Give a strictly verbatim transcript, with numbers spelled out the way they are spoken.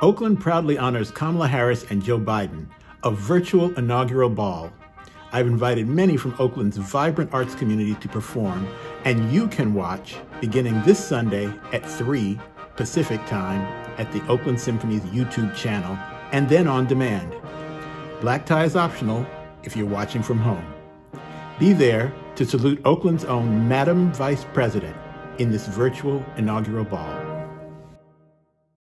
Oakland proudly honors Kamala Harris and Joe Biden, a virtual inaugural ball. I've invited many from Oakland's vibrant arts community to perform, and you can watch beginning this Sunday at three Pacific Time at the Oakland Symphony's YouTube channel, and then on demand. Black tie is optional if you're watching from home. Be there to salute Oakland's own Madam Vice President in this virtual inaugural ball.